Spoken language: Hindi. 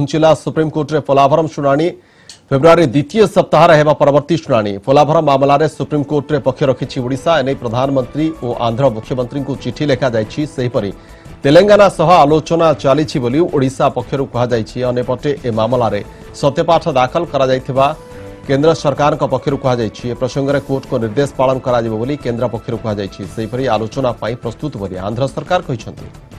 घुंचिला सुप्रीमकोर्ट रे पोलाभरम शुणाणी फेब्रुआरी द्वितीय सप्ताह हेबा परवर्ती शुणाणी पोलाभरम मामला रे सुप्रीमकोर्ट रे पक्ष रखिछि ओडिशा एने प्रधानमंत्री और आंध्र मुख्यमंत्री को चिठी लेखा जायछि सेहिपरि तेलंगाना सह आलोचना चली बोली ओडिशा पक्षरु कहा जायछि। अनेपटे ए मामला रे सत्यपाठ दाखल करा जायथिबा केंद्र सरकार पक्षरु कहा जायछि। ए प्रसंग रे कोर्ट को निर्देश पालन करा जिवो बोली केंद्र पक्षरु कहा जायछि। सेहिपरि आलोचना पाई प्रस्तुत बोली आंध्र सरकार कहिसंति।